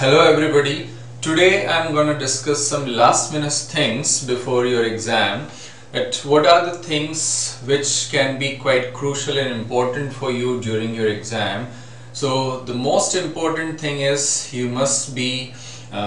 Hello everybody. Today I'm going to discuss some last minute things before your exam. What are the things which can be quite crucial and important for you during your exam? So the most important thing is you must be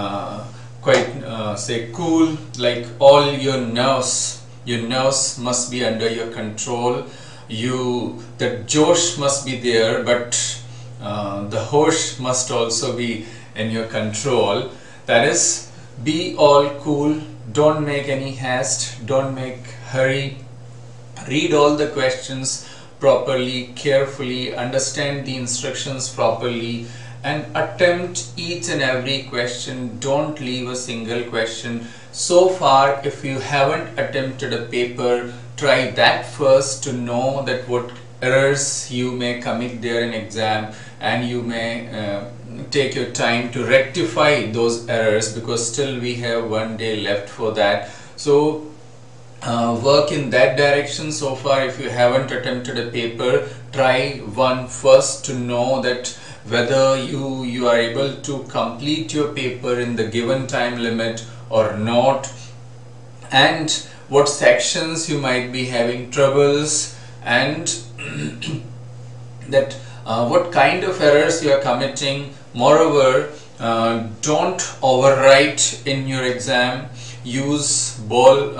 say cool, like all your nerves must be under your control. The josh must be there, but the hosh must also be in your control. That is, be all cool, don't make any haste, don't make hurry, read all the questions properly, carefully, understand the instructions properly, and attempt each and every question. Don't leave a single question. So far, if you haven't attempted a paper, try that first to know that what errors you may commit there in exam, and you may take your time to rectify those errors, because still we have one day left for that. So work in that direction. So far, if you haven't attempted a paper, try one first to know that whether you are able to complete your paper in the given time limit or not, and what sections you might be having troubles, and that what kind of errors you are committing. Moreover, don't overwrite in your exam. Use blue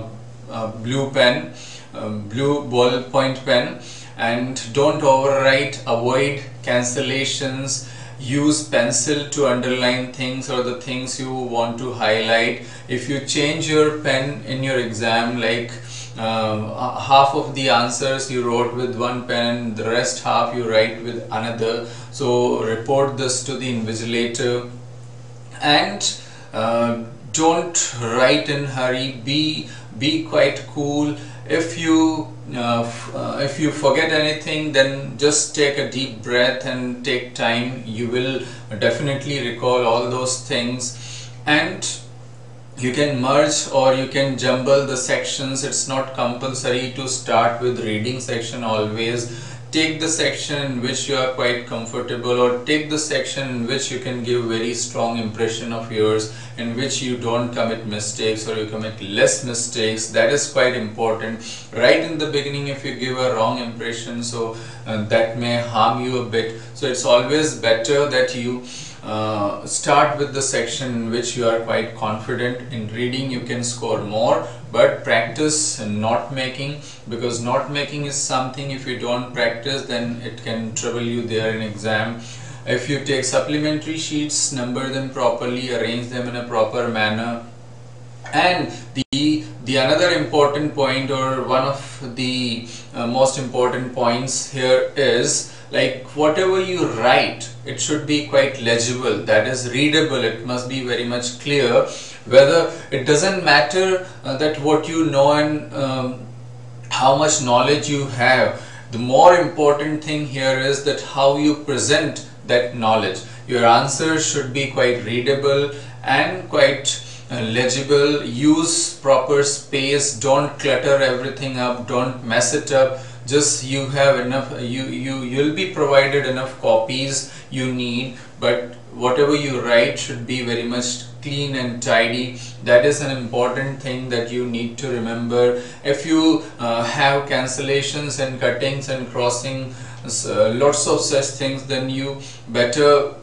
ballpoint pen, and don't overwrite. Avoid cancellations. Use pencil to underline things or the things you want to highlight. If you change your pen in your exam, like half of the answers you wrote with one pen, the rest half you write with another, so report this to the invigilator. And don't write in hurry. Be quite cool. If you forget anything, then just take a deep breath and take time. You will definitely recall all those things, and you can merge or you can jumble the sections. It's not compulsory to start with reading section always. Take the section in which you are quite comfortable, or take the section in which you can give very strong impression of yours, in which you don't commit mistakes or you commit less mistakes. That is quite important. Right in the beginning, if you give a wrong impression, so that may harm you a bit. So it's always better that you start with the section in which you are quite confident. In reading you can score more, but practice note making, because note making is something, if you don't practice, then it can trouble you there in exam. If you take supplementary sheets, number them properly, arrange them in a proper manner. And the another important point, or one of the most important points here is, like, whatever you write, it should be quite legible, that is readable. It must be very much clear. Whether it doesn't matter that what you know and how much knowledge you have. The more important thing here is that how you present that knowledge. Your answers should be quite readable and quite legible. Use proper space. Don't clutter everything up. Don't mess it up. Just you have enough, you'll be provided enough copies you need, but whatever you write should be very much clean and tidy. That is an important thing that you need to remember. If you have cancellations and cuttings and crossing, lots of such things, then you better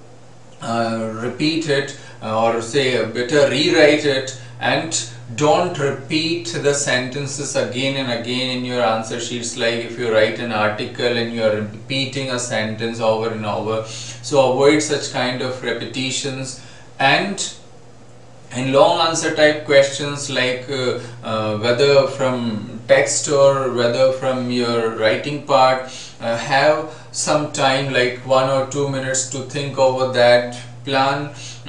repeat it, or say better rewrite it, and don't repeat the sentences again and again in your answer sheets. Like if you write an article and you are repeating a sentence over and over, so avoid such kind of repetitions. And in long answer type questions, like whether from text or whether from your writing part, have some time, like 1 or 2 minutes to think over that. Plan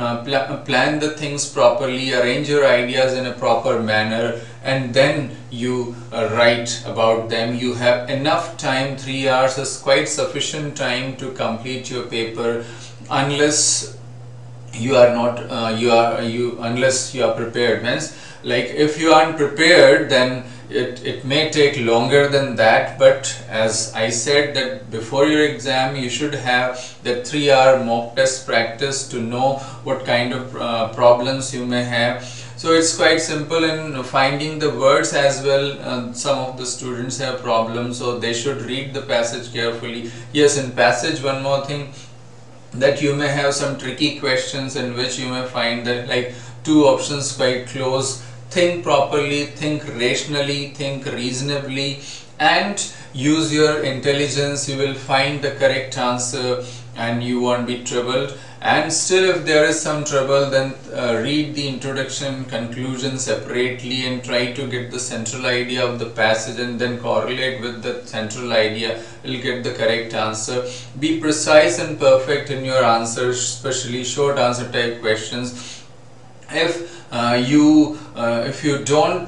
the things properly, arrange your ideas in a proper manner, and then you write about them. You have enough time. 3 hours is quite sufficient time to complete your paper, unless you are not unless you are prepared. Means, like, if you aren't prepared, then it may take longer than that, but as I said that before your exam you should have that 3-hour mock test practice to know what kind of problems you may have. So it's quite simple in finding the words as well. Some of the students have problems, so they should read the passage carefully. Yes, in passage, one more thing, that you may have some tricky questions in which you may find that like two options quite close. Think properly, think rationally, think reasonably, and use your intelligence. You will find the correct answer and you won't be troubled. And still, if there is some trouble, then read the introduction, conclusion separately and try to get the central idea of the passage and then correlate with the central idea. You'll get the correct answer. Be precise and perfect in your answers, especially short answer type questions. If you don't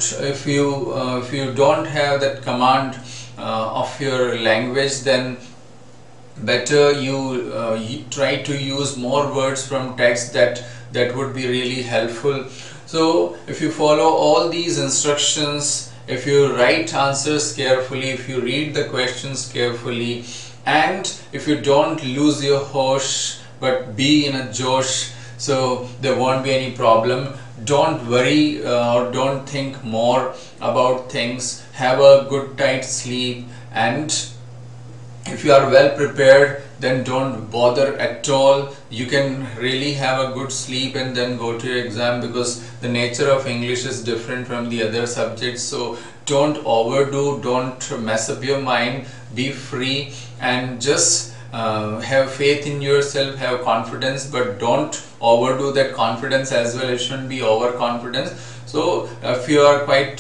have that command of your language, then better you try to use more words from text. That would be really helpful. So if you follow all these instructions, if you write answers carefully, if you read the questions carefully, and if you don't lose your hosh but be in a josh, so there won't be any problem. Don't worry or don't think more about things. Have a good tight sleep, and if you are well prepared, then don't bother at all. You can really have a good sleep and then go to your exam, because the nature of English is different from the other subjects. So don't overdo, don't mess up your mind. Be free and just have faith in yourself, have confidence, but don't overdo that confidence as well. It shouldn't be overconfidence. So if you are quite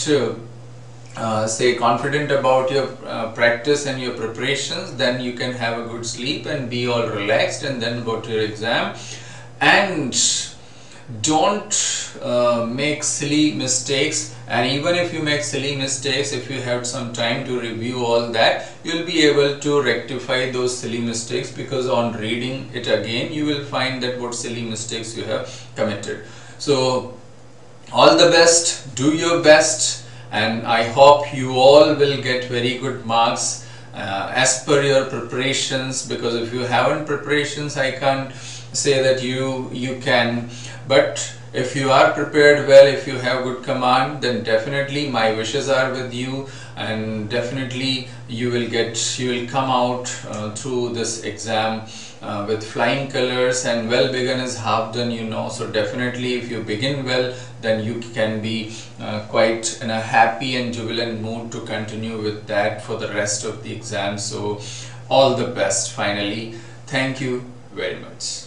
say confident about your practice and your preparations, then you can have a good sleep and be all relaxed and then go to your exam. And don't make silly mistakes. And even if you make silly mistakes, if you have some time to review all that, you'll be able to rectify those silly mistakes, because on reading it again you will find that what silly mistakes you have committed. So all the best, do your best, and I hope you all will get very good marks as per your preparations, because if you haven't preparations, I can't say that you can. But if you are prepared well, if you have good command, then definitely my wishes are with you, and definitely you will come out through this exam with flying colors. And well begun is half done, you know. So definitely if you begin well, then you can be quite in a happy and jubilant mood to continue with that for the rest of the exam. So all the best finally. Thank you very much.